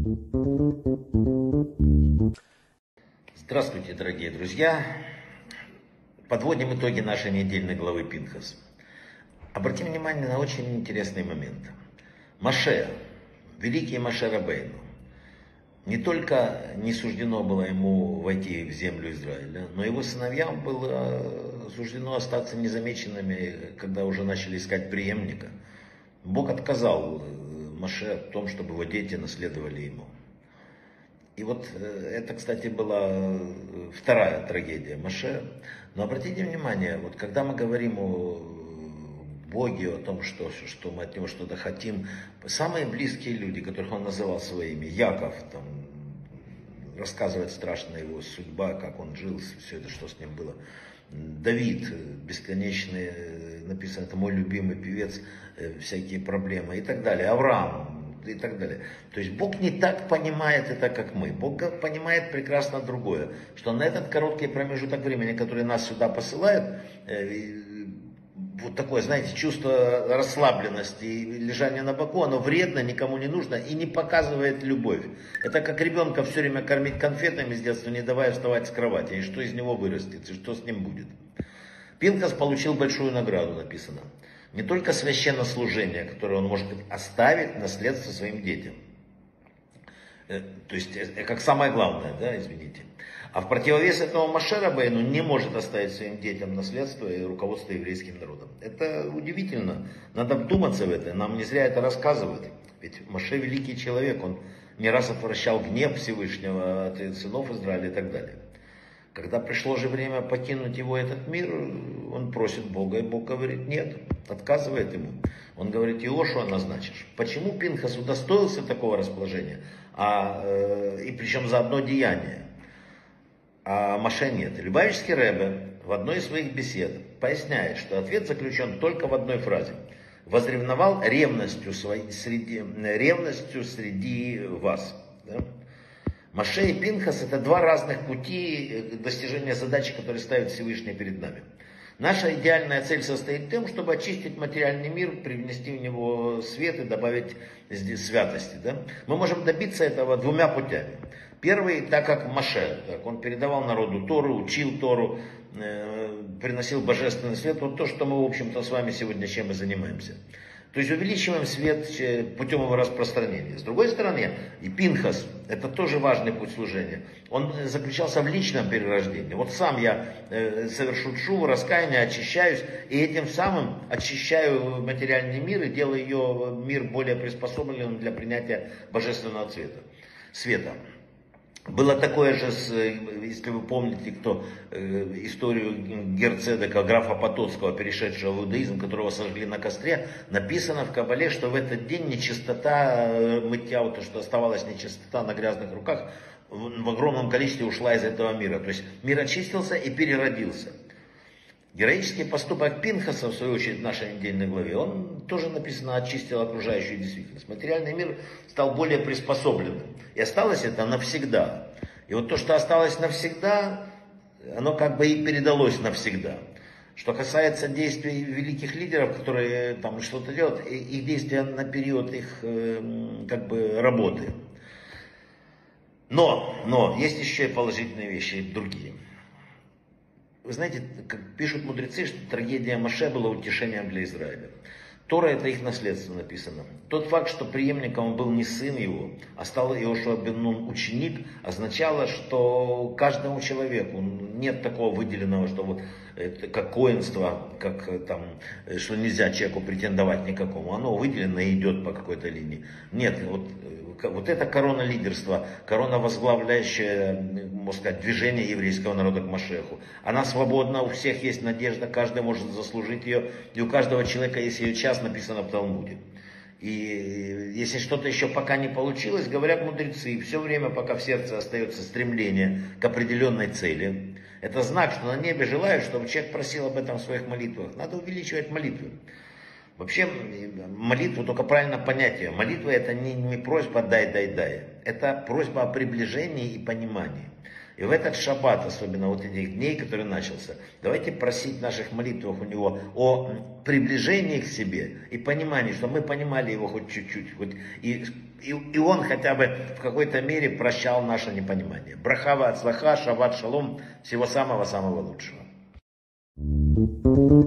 Здравствуйте, дорогие друзья! Подводим итоги нашей недельной главы Пинхас. Обратим внимание на очень интересный момент. Моше, великий Моше Рабейну, не только не суждено было ему войти в землю Израиля, но его сыновьям было суждено остаться незамеченными, когда уже начали искать преемника. Бог отказал Моше в том, чтобы его дети наследовали ему. И вот это, кстати, была вторая трагедия Моше. Но обратите внимание, вот когда мы говорим о Боге, о том, что мы от него что-то хотим, самые близкие люди, которых он называл своими, Яков, там, рассказывает страшная его судьба, как он жил, все это, что с ним было. Давид, бесконечный, написано, это мой любимый певец, всякие проблемы и так далее. Авраам и так далее. То есть Бог не так понимает это, как мы. Бог понимает прекрасно другое, что на этот короткий промежуток времени, который нас сюда посылает, вот такое, знаете, чувство расслабленности и лежания на боку, оно вредно, никому не нужно и не показывает любовь. Это как ребенка все время кормить конфетами с детства, не давая вставать с кровати, и что из него вырастет, и что с ним будет. Пинхас получил большую награду, написано. Не только священнослужение, которое он может оставить наследство своим детям. То есть, как самое главное, да, извините. А в противовес этого Моше Рабейну не может оставить своим детям наследство и руководство еврейским народом. Это удивительно. Надо вдуматься в это. Нам не зря это рассказывают. Ведь Моше великий человек. Он не раз отвращал гнев Всевышнего от сынов Израиля и так далее. Когда пришло же время покинуть его этот мир, он просит Бога, и Бог говорит нет, отказывает ему. Он говорит, Иошуа назначишь. Почему Пинхас удостоился такого расположения, и причем за одно деяние, а Моше нет? Любавичский Ребе в одной из своих бесед поясняет, что ответ заключен только в одной фразе. Возревновал ревностью среди вас. Да? Моше и Пинхас — это два разных пути достижения задачи, которые ставит Всевышний перед нами. Наша идеальная цель состоит в том, чтобы очистить материальный мир, привнести в него свет и добавить здесь святости. Да? Мы можем добиться этого двумя путями. Первый, так как Моше, так, он передавал народу Тору, учил Тору, приносил божественный свет, вот то, что мы, в общем-то, с вами сегодня чем и занимаемся. То есть увеличиваем свет путем его распространения. С другой стороны, и Пинхас, это тоже важный путь служения, он заключался в личном перерождении. Вот сам я совершу тшуву, раскаяние, очищаюсь, и этим самым очищаю материальный мир и делаю ее мир более приспособленным для принятия божественного света. Было такое же, если вы помните, историю Герцедека, графа Потоцкого, перешедшего в иудаизм, которого сожгли на костре, написано в Кабале, что в этот день нечистота мытья, вот то, что оставалась нечистота на грязных руках, в огромном количестве ушла из этого мира. То есть мир очистился и переродился. Героический поступок Пинхаса, в свою очередь, в нашей недельной главе, он тоже написано, очистил окружающую действительность. Материальный мир стал более приспособленным. И осталось это навсегда. И вот то, что осталось навсегда, оно как бы и передалось навсегда. Что касается действий великих лидеров, которые там что-то делают, их действия на период их как бы работы. Но есть еще и положительные вещи, и другие. Вы знаете, как пишут мудрецы, что трагедия Моше была утешением для Израиля. Тора — это их наследство, написано. Тот факт, что преемником был не сын его, а стал Иошуа бен Нун ученик, означало, что каждому человеку нет такого выделенного, что вот как коэнство, как там, что нельзя человеку претендовать никакому. Оно выделено и идет по какой-то линии. Нет, вот это корона лидерства, корона, возглавляющая, можно сказать, движение еврейского народа к Машеху. Она свободна, у всех есть надежда, каждый может заслужить ее, и у каждого человека есть ее час, написано в Талмуде. И если что-то еще пока не получилось, говорят мудрецы, все время, пока в сердце остается стремление к определенной цели, это знак, что на небе желают, чтобы человек просил об этом в своих молитвах. Надо увеличивать молитвы. Вообще, молитву, только правильно понять ее. Молитва — это не просьба «дай». Это просьба о приближении и понимании. И в этот шаббат, особенно вот этих дней, который начался, давайте просить в наших молитвах у него о приближении к себе и понимании, что мы понимали его хоть чуть-чуть. И и он хотя бы в какой-то мере прощал наше непонимание. Браха ва ацлаха, шават шалом, всего самого-самого лучшего.